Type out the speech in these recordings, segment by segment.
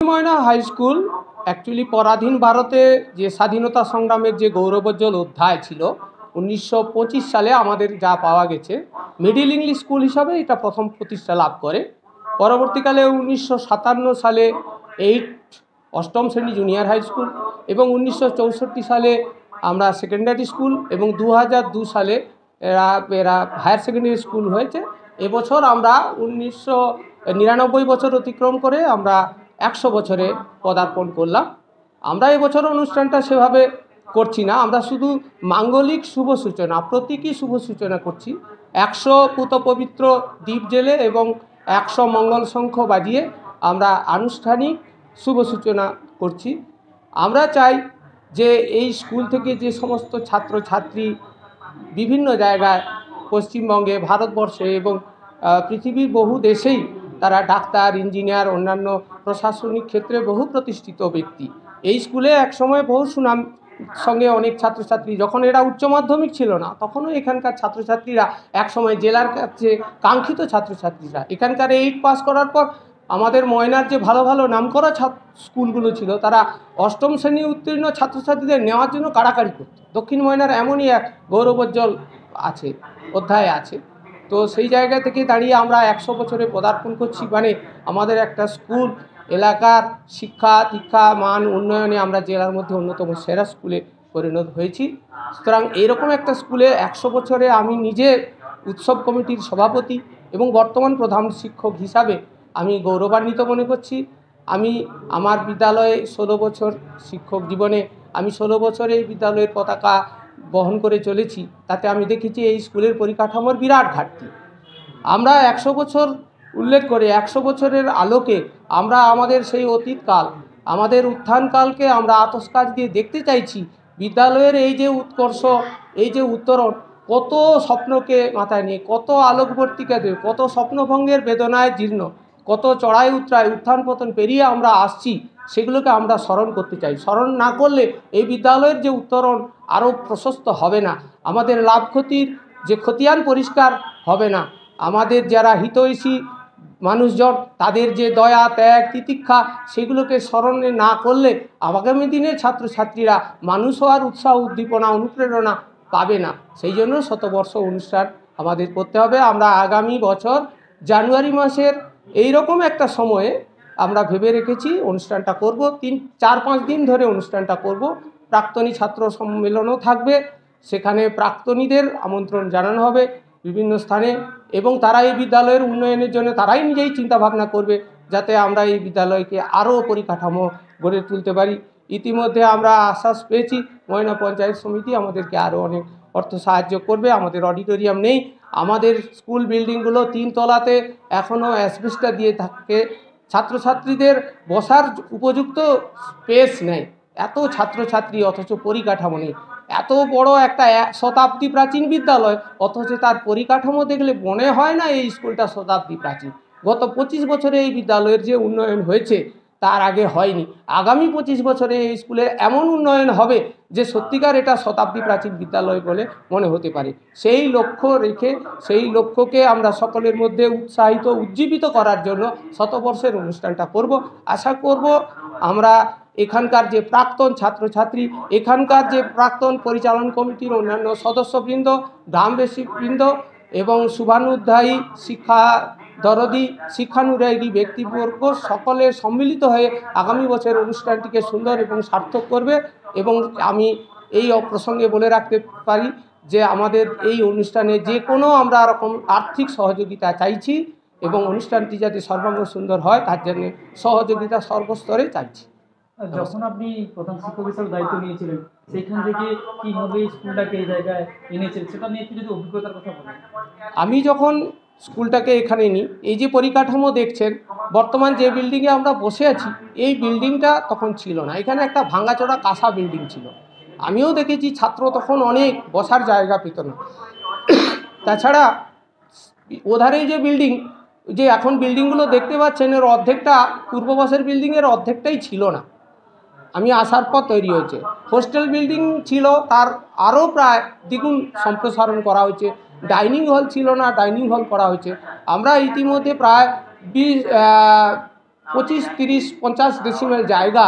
ময়না high school actually পরাধীন ভারতে যে স্বাধীনতা সংগ্রামের যে গৌরবোজ্জ্বল অধ্যায় ছিল 1925 সালে আমাদের যা পাওয়া গেছে মিডিল ইংলিশ স্কুল হিসাবে এটা প্রথম প্রতিষ্ঠা লাভ করে। পরবর্তীকালে 1957 সালে অষ্টম শ্রেণী জুনিয়র হাই স্কুল এবং 1964 সালে আমরা সেকেন্ডারি স্কুল এবং 2002 সালে এরা হায়ার সেকেন্ডারি স্কুল হয়েছে। এবছর আমরা 1999 বছর অতিক্রম করে আমরা 100 বছরে পদার্পণ করলাম। আমরা এবছর অনুষ্ঠানটা সেভাবে করছি না, আমরা শুধু মাঙ্গলিক শুভ সূচনা, প্রতীকী শুভ সূচনা করছি। 100 পুত পবিত্র দ্বীপ জেলে এবং 100 মঙ্গল শঙ্খ বাজিয়ে আমরা আনুষ্ঠানিক শুভ সূচনা করছি। আমরা চাই যে এই স্কুল থেকে যে সমস্ত ছাত্রছাত্রী বিভিন্ন জায়গায় পশ্চিমবঙ্গে, ভারতবর্ষে এবং পৃথিবীর বহু দেশেই তারা ডাক্তার, ইঞ্জিনিয়ার, অন্যান্য প্রশাসনিক ক্ষেত্রে বহু প্রতিষ্ঠিত ব্যক্তি। এই স্কুলে একসময় বহু সুনাম সঙ্গে অনেক ছাত্রছাত্রী, যখন এরা উচ্চ মাধ্যমিক ছিল না তখনও এখানকার ছাত্রছাত্রীরা একসময় জেলার কাছে কাঙ্ক্ষিত ছাত্রছাত্রীরা এখানকার 8 পাস করার পর আমাদের ময়নার যে ভালো ভালো নামকরা স্কুলগুলো ছিল তারা অষ্টম শ্রেণী উত্তীর্ণ ছাত্রছাত্রীদের নেওয়ার জন্য কাড়াকাড়ি করত। দক্ষিণ ময়নার এমনই এক গৌরবোজ্জ্বল অধ্যায় আছে। তো সেই জায়গা থেকে দাঁড়িয়ে আমরা 100 বছরে পদার্পণ করছি, মানে আমাদের একটা স্কুল এলাকার শিক্ষা দীক্ষা মান উন্নয়নে আমরা জেলার মধ্যে অন্যতম সেরা স্কুলে পরিণত হয়েছি। সুতরাং এইরকম একটা স্কুলে 100 বছরে আমি নিজে উৎসব কমিটির সভাপতি এবং বর্তমান প্রধান শিক্ষক হিসাবে আমি গৌরবান্বিত মনে করছি। আমি আমার বিদ্যালয়ে 16 বছর শিক্ষক জীবনে আমি 16 বছরে এই বিদ্যালয়ের পতাকা বহন করে চলেছি। তাতে আমি দেখেছি এই স্কুলের পরিকাঠামোর বিরাট ঘাটতি। আমরা 100 বছর উল্লেখ করে 100 বছরের আলোকে আমরা আমাদের সেই অতীতকাল, আমাদের উত্থানকালকে আমরা আতশকাচ দিয়ে দেখতে চাইছি। বিদ্যালয়ের এই যে উৎকর্ষ, এই যে উত্তরণ, কত স্বপ্নকে মাথায় নিয়ে, কত আলোকবর্তিকাদের, কত স্বপ্নভঙ্গের বেদনায় জীর্ণ, কত চড়াই উতরাই উত্থান পতন পেরিয়ে আমরা আসছি, সেগুলোকে আমরা স্মরণ করতে চাই। স্মরণ না করলে এই বিদ্যালয়ের যে উত্তরণ আরও প্রশস্ত হবে না, আমাদের লাভ ক্ষতির যে খতিয়ান পরিষ্কার হবে না, আমাদের যারা হিতৈষী মানুষজন তাদের যে দয়া ত্যাগ তিতিক্ষা সেগুলোকে স্মরণে না করলে আগামী দিনে ছাত্রছাত্রীরা মানুষ হওয়ার উৎসাহ উদ্দীপনা অনুপ্রেরণা পাবে না। সেই জন্য শতবর্ষ অনুষ্ঠান আমাদের করতে হবে। আমরা আগামী বছর জানুয়ারি মাসের এই রকম একটা সময়ে আমরা ভেবে রেখেছি অনুষ্ঠানটা করব। 4-5 দিন ধরে অনুষ্ঠানটা করব। প্রাক্তনী ছাত্র সম্মেলনও থাকবে, সেখানে প্রাক্তনীদের আমন্ত্রণ জানানো হবে বিভিন্ন স্থানে এবং তারা এই বিদ্যালয়ের উন্নয়নের জন্য তারাই নিজেই চিন্তাভাবনা করবে যাতে আমরা এই বিদ্যালয়কে আরও পরিকাঠামো গড়ে তুলতে পারি। ইতিমধ্যে আমরা আশ্বাস পেয়েছি ময়না পঞ্চায়েত সমিতি আমাদেরকে আরও অনেক অর্থ সাহায্য করবে। আমাদের অডিটোরিয়াম নেই, আমাদের স্কুল বিল্ডিংগুলো 3 তলাতে এখনও অ্যাসবেস্টস দিয়ে থাকে, ছাত্রছাত্রীদের বসার উপযুক্ত স্পেস নেই, এত ছাত্রছাত্রী অথচ পরিকাঠামো নেই। এত বড় একটা শতাব্দী প্রাচীন বিদ্যালয় অথচ তার পরিকাঠামো দেখলে মনে হয় না এই স্কুলটা শতাব্দী প্রাচীন। গত 25 বছরে এই বিদ্যালয়ের যে উন্নয়ন হয়েছে তার আগে হয়নি। আগামী 25 বছরে এই স্কুলের এমন উন্নয়ন হবে যে সত্যিকার এটা শতাব্দী প্রাচীন বিদ্যালয় বলে মনে হতে পারে। সেই লক্ষ্য রেখে সেই লক্ষ্যকে আমরা সকলের মধ্যে উৎসাহিত উজ্জীবিত করার জন্য শতবর্ষের অনুষ্ঠানটা করব। আশা করব আমরা এখানকার যে প্রাক্তন ছাত্রছাত্রী, এখানকার যে প্রাক্তন পরিচালন কমিটির অন্যান্য সদস্যবৃন্দ, গ্রামবাসীবৃন্দ এবং শুভানুধ্যায়ী শিক্ষা দরদি শিক্ষানুরাগী ব্যক্তিবর্গ সকলের সম্মিলিত হয়ে আগামী বছর অনুষ্ঠানটিকে সুন্দর এবং সার্থক করবে। এবং আমি এই প্রসঙ্গে বলে রাখতে পারি যে আমাদের এই অনুষ্ঠানে যে কোনো আমরা রকম আর্থিক সহযোগিতা চাইছি এবং অনুষ্ঠানটি যাতে সর্বাঙ্গ সুন্দর হয় তার জন্য সহযোগিতা সর্বস্তরে চাইছি। যখন আপনি প্রধান শিক্ষক হিসেবে দায়িত্ব নিয়েছিলেন সেখান থেকে কীভাবে স্কুলটাকে এই জায়গায় এনেছিলেন সেটা নিয়ে একটু যদি অভিজ্ঞতার কথা বলেন। আমি যখন স্কুলটাকে এখানে নিই, এই যে পরিকাঠামো দেখছেন বর্তমান যে বিল্ডিংয়ে আমরা বসে আছি এই বিল্ডিংটা তখন ছিল না, এখানে একটা ভাঙাচোরা কাঁসা বিল্ডিং ছিল। আমিও দেখেছি ছাত্র তখন অনেক বসার জায়গা পেত না। তাছাড়া ওধারে যে বিল্ডিং, যে এখন বিল্ডিংগুলো দেখতে পাচ্ছেন এর অর্ধেকটা পূর্ববাসের বিল্ডিংয়ের অর্ধেকটাই ছিল না, আমি আসার পর তৈরি হয়েছে। হোস্টেল বিল্ডিং ছিল, তার আরও প্রায় দ্বিগুণ সম্প্রসারণ করা হয়েছে। ডাইনিং হল ছিল না, ডাইনিং হল করা হয়েছে। আমরা ইতিমধ্যে প্রায় 25-30-50 ডেসিমেল জায়গা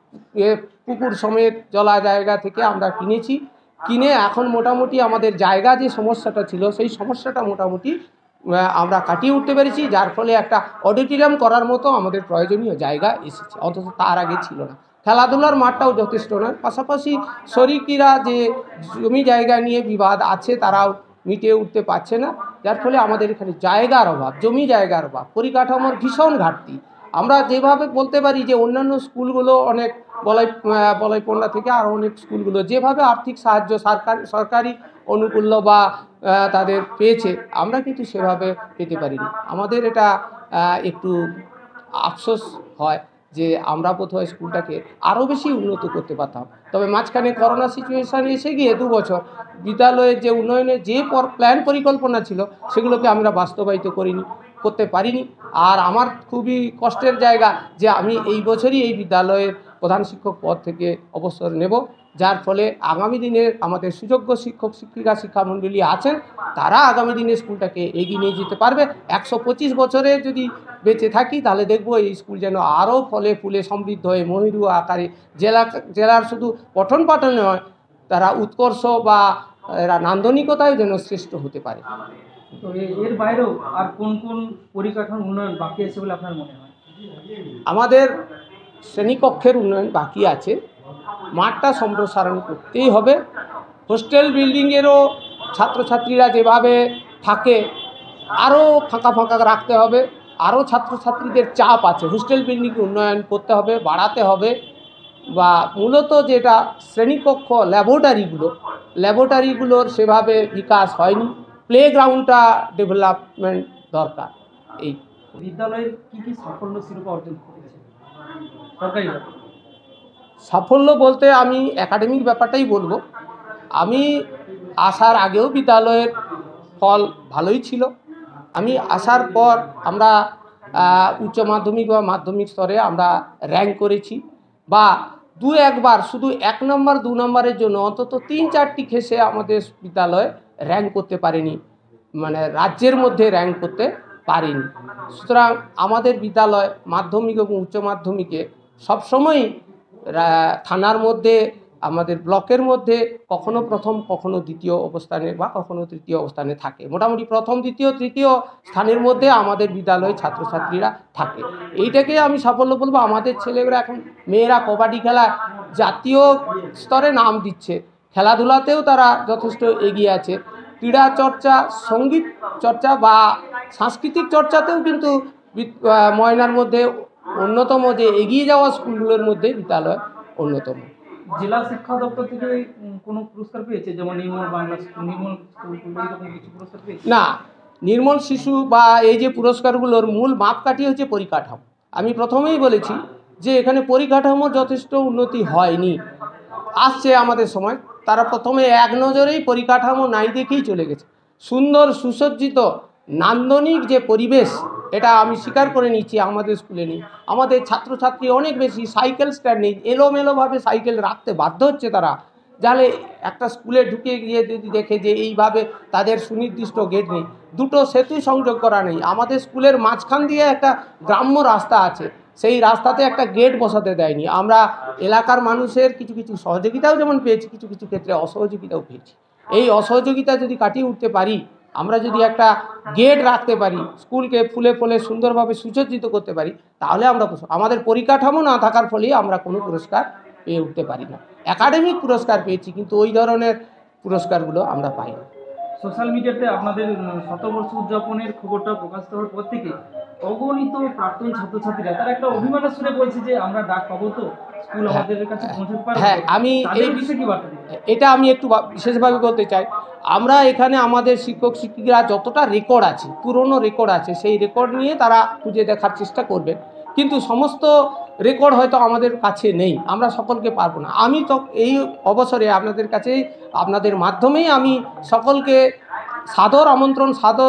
পুকুর সমেত জলা জায়গা থেকে আমরা কিনে এখন মোটামুটি আমাদের জায়গা যে সমস্যাটা ছিল সেই সমস্যাটা মোটামুটি আমরা কাটিয়ে উঠতে পেরেছি, যার ফলে একটা অডিটোরিয়াম করার মতো আমাদের প্রয়োজনীয় জায়গা এসেছে, অন্তত তার আগে ছিল না। খেলাধুলার মাঠটাও যথেষ্ট নয়, পাশাপাশি শরিকিরা যে জমি জায়গা নিয়ে বিবাদ আছে তারাও মিটিয়ে উঠতে পারছে না, যার ফলে আমাদের এখানে জায়গার অভাব, জমি জায়গার অভাব, পরিকাঠামোর ভীষণ ঘাটতি। আমরা যেভাবে বলতে পারি যে অন্যান্য স্কুলগুলো অনেক বলাইপন্ডা থেকে আরও অনেক স্কুলগুলো যেভাবে আর্থিক সাহায্য সরকারি অনুকূল্য বা তাদের পেয়েছে, আমরা কিন্তু সেভাবে পেতে পারিনি। আমাদের এটা একটু আফসোস হয় যে আমরা বোধহয় স্কুলটাকে আরও বেশি উন্নত করতে পারতাম। তবে মাঝখানে করোনা সিচুয়েশান এসে গিয়ে 2 বছর বিদ্যালয়ের যে উন্নয়নের যে প্ল্যান পরিকল্পনা ছিল সেগুলোকে আমরা বাস্তবায়িত করতে পারিনি। আর আমার খুবই কষ্টের জায়গা যে আমি এই বছরই এই বিদ্যালয়ের প্রধান শিক্ষক পদ থেকে অবসর নেব, যার ফলে আগামী দিনের আমাদের সুযোগ্য শিক্ষক শিক্ষিকা শিক্ষামণ্ডলী আছেন, তারা আগামী দিনে স্কুলটাকে এগিয়ে নিয়ে যেতে পারবে। 125 বছরে যদি বেঁচে থাকি তাহলে দেখব এই স্কুল যেন আরও ফলে ফুলে সমৃদ্ধ হয়ে মহিরু আকারে জেলার শুধু পঠন পাঠনে নয়, তারা উৎকর্ষ বা এরা নান্দনিকতায় যেন শ্রেষ্ঠ হতে পারে। তো এর বাইরেও আর কোন কোন পরিকাঠামোর উন্নয়ন বাকি আছে বলে আপনার মনে হয়? আমাদের শ্রেণীকক্ষের উন্নয়ন বাকি আছে, মাঠটা সম্প্রসারণ করতেই হবে। হোস্টেল বিল্ডিংয়েরও ছাত্রছাত্রীরা যেভাবে থাকে আরও ফাঁকা ফাঁকা রাখতে হবে, আরও ছাত্রছাত্রীদের চাপ আছে, হোস্টেল বিল্ডিং উন্নয়ন করতে হবে, বাড়াতে হবে। বা মূলত যেটা শ্রেণীকক্ষ ল্যাবরেটরিগুলোর সেভাবে বিকাশ হয়নি, প্লেগ্রাউন্ডটা ডেভেলপমেন্ট দরকার। এই বিদ্যালয়ের কি সাফল্য শিরোপা অর্জন করেছে সরকারিভাবে? সাফল্য বলতে আমি একাডেমিক ব্যাপারটাই বলবো। আমি আসার আগেও বিদ্যালয়ের ফল ভালোই ছিল। আমি আসার পর আমরা উচ্চ মাধ্যমিক বা মাধ্যমিক স্তরে আমরা র্যাঙ্ক করেছি, বা 2-1বার শুধু 1 নম্বর 2 নম্বরের জন্য অন্তত 3-4টি কেসে আমাদের বিদ্যালয় র্যাঙ্ক করতে পারেনি, মানে রাজ্যের মধ্যে র্যাঙ্ক করতে পারেনি। সুতরাং আমাদের বিদ্যালয় মাধ্যমিক এবং উচ্চ মাধ্যমিকে সবসময়ই থানার মধ্যে, আমাদের ব্লকের মধ্যে কখনো প্রথম, কখনো দ্বিতীয় অবস্থানে বা কখনো তৃতীয় অবস্থানে থাকে। মোটামুটি প্রথম, দ্বিতীয়, তৃতীয় স্থানের মধ্যে আমাদের বিদ্যালয়ের ছাত্রছাত্রীরা থাকে। এইটাকে আমি সাফল্য বলবো। আমাদের ছেলেরা এখন, মেয়েরা কবাডি খেলা জাতীয় স্তরে নাম দিচ্ছে, খেলাধুলাতেও তারা যথেষ্ট এগিয়ে আছে। ক্রীড়া চর্চা, সঙ্গীত চর্চা বা সাংস্কৃতিক চর্চাতেও কিন্তু ময়নার মধ্যে অন্যতম, যে এগিয়ে যাওয়া স্কুলগুলোর মধ্যে বিদ্যালয় অন্যতম। জেলা শিক্ষা দপ্তর থেকে কোনো পুরস্কার পেয়েছে, যেমন নির্মল বাংলা স্কুল, নির্মল স্কুলগুলো এরকম কিছু পুরস্কার পেয়েছে? না, নির্মল শিশু বা এই যে পুরস্কারগুলোর মূল মাপকাঠি হচ্ছে পরিকাঠামো। আমি প্রথমেই বলেছি যে এখানে পরিকাঠামোর যথেষ্ট উন্নতি হয়নি। আসছে আমাদের সময়, তারা প্রথমে এক নজরেই পরিকাঠামো নাই দেখেই চলে গেছে। সুন্দর সুসজ্জিত নান্দনিক যে পরিবেশ, এটা আমি স্বীকার করে নিচ্ছি আমাদের স্কুলে নেই। আমাদের ছাত্রছাত্রী অনেক বেশি, সাইকেল স্ট্যান্ড নেই, এলোমেলোভাবে সাইকেল রাখতে বাধ্য হচ্ছে তারা। যাহলে একটা স্কুলে ঢুকে গিয়ে যদি দেখে যে এইভাবে তাদের সুনির্দিষ্ট গেট নেই, দুটো সেতু সংযোগ করা নেই, আমাদের স্কুলের মাঝখান দিয়ে একটা গ্রাম্য রাস্তা আছে, সেই রাস্তাতে একটা গেট বসাতে দেয়নি। আমরা এলাকার মানুষের কিছু কিছু সহযোগিতাও যেমন পেয়েছি, কিছু কিছু ক্ষেত্রে অসহযোগিতাও পেয়েছি। এই অসহযোগিতা যদি কাটিয়ে উঠতে পারি, আমরা যদি একটা গেট রাখতে পারি, স্কুলকে ফুলে ফলে সুন্দরভাবে সুসজ্জিত করতে পারি, তাহলে আমরা, আমাদের পরিকাঠামো না থাকার ফলেই আমরা কোনো পুরস্কার পেয়ে উঠতে পারি না। একাডেমিক পুরস্কার পেয়েছি, কিন্তু ওই ধরনের পুরস্কারগুলো আমরা পাই না। সোশ্যাল মিডিয়াতে আপনাদের শতবর্ষ উদযাপনের খবরটা প্রকাশিত হওয়ার পর থেকে অগণিত প্রাক্তন ছাত্রছাত্রীরা তারা একটা অভিমানের সুরে বলছে যে আমরা ডাক পাবো তো, স্কুল আমাদের কাছে পৌঁছতে পারবে। হ্যাঁ, আমি এই বিষয়ে কি বার্তা দিই, এটা আমি একটু বিশেষভাবে বলতে চাই। আমরা এখানে আমাদের শিক্ষক শিক্ষিকারা যতটা রেকর্ড আছে, পুরনো রেকর্ড আছে, সেই রেকর্ড নিয়ে তারা খুঁজে দেখার চেষ্টা করবেন, কিন্তু সমস্ত রেকর্ড হয়তো আমাদের কাছে নেই, আমরা সকলকে পারবো না। আমি তো এই অবসরে আপনাদের কাছে, আপনাদের মাধ্যমেই আমি সকলকে সাদর আমন্ত্রণ,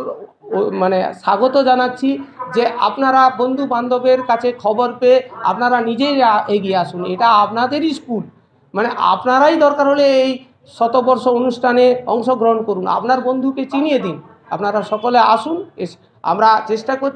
স্বাগত জানাচ্ছি যে আপনারা বন্ধু বান্ধবের কাছে খবর পেয়ে আপনারা নিজেই এগিয়ে আসুন। এটা আপনাদেরই স্কুল, আপনারাই দরকার হলে এই শতবর্ষ অনুষ্ঠানে অংশগ্রহণ করুন, আপনার বন্ধুকে চিনিয়ে দিন। আপনারা সকলে আসুন। আমরা চেষ্টা করছি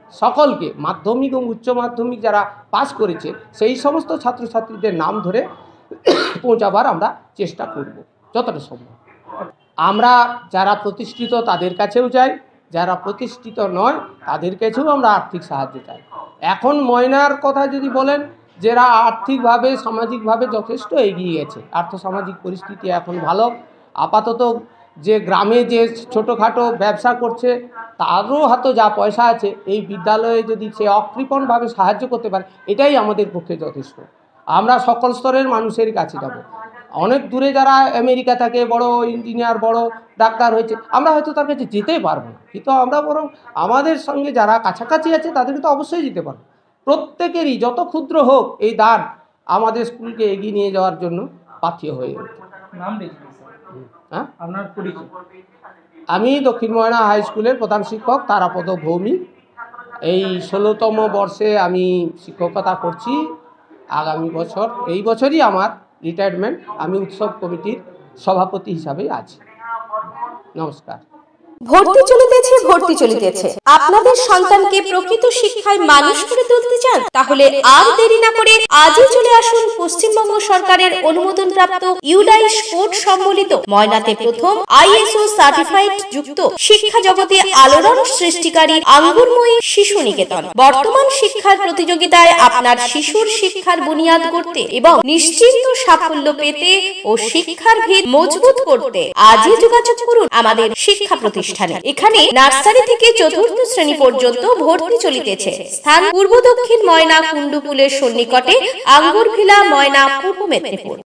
সকলকে মাধ্যমিক এবং উচ্চ মাধ্যমিক যারা পাস করেছে সেই সমস্ত ছাত্রছাত্রীদের নাম ধরে পৌঁছাবার আমরা চেষ্টা করব যতটা সম্ভব। আমরা যারা প্রতিষ্ঠিত তাদের কাছেও চাই, যারা প্রতিষ্ঠিত নয় তাদের কাছেও আমরা আর্থিক সাহায্য চাই। এখন ময়নার কথা যদি বলেন, যারা আর্থিকভাবে সামাজিকভাবে যথেষ্ট এগিয়ে গেছে, আর্থসামাজিক পরিস্থিতি এখন ভালো, আপাতত যে গ্রামে যে ছোটোখাটো ব্যবসা করছে তারও হাতে যা পয়সা আছে এই বিদ্যালয়ে যদি সে অকৃপণভাবে সাহায্য করতে পারে এটাই আমাদের পক্ষে যথেষ্ট। আমরা সকল স্তরের মানুষের কাছে যাব। অনেক দূরে যারা আমেরিকা থাকে বড় ইঞ্জিনিয়ার বড় ডাক্তার হয়েছে, আমরা হয়তো তার কাছে যেতেই পারবো না, কিন্তু আমরা বরং আমাদের সঙ্গে যারা কাছাকাছি আছে তাদেরকে তো অবশ্যই যেতে পারবো। প্রত্যেকেরই যত ক্ষুদ্র হোক এই দান আমাদের স্কুলকে এগিয়ে নিয়ে যাওয়ার জন্য পাথেয় হয়ে ওঠে। নাম দেখুন হ্যাঁ, আপনার পরিচয়? আমি দক্ষিণ ময়না হাই স্কুলের প্রধান শিক্ষক তারাপদ ভৌমিক। এই 16তম বর্ষে আমি শিক্ষকতা করছি। আগামী বছর এই বছরই আমার রিটায়ারমেন্ট। আমি উৎসব কমিটির সভাপতি হিসাবে আছি। নমস্কার। ভর্তি চলিতেছে। আপনাদের সন্তানকে প্রকৃত শিক্ষায় মানুষ করে তুলতে চান? তাহলে আর দেরি না করে আজই চলে আসুন পশ্চিমবঙ্গ সরকারের অনুমোদনপ্রাপ্ত ইউডাইস কোড সম্বলিত ময়নাতে প্রথম ISO সার্টিফাইড যুক্ত শিক্ষা জগতে আলোড়ন সৃষ্টিকারী আঙ্গুরময়ী শিশু নিকেতন। বর্তমান শিক্ষার প্রতিযোগিতায় আপনার শিশুর শিক্ষার বুনিয়াদ করতে এবং নিশ্চিন্ত সাফল্য পেতে ও শিক্ষার ভিত মজবুত করতে আজই যোগাযোগ করুন আমাদের শিক্ষা প্রতিষ্ঠানে। এখানে নার্সারি থেকে চতুর্থ শ্রেণী পর্যন্ত ভর্তি চলিতেছে। স্থান পূর্ব দক্ষিণ ময়না কুন্ডুপুলের সন্নিকটে, আঙ্গুরভিলা, ময়না, পূর্ব মেদিনীপুর।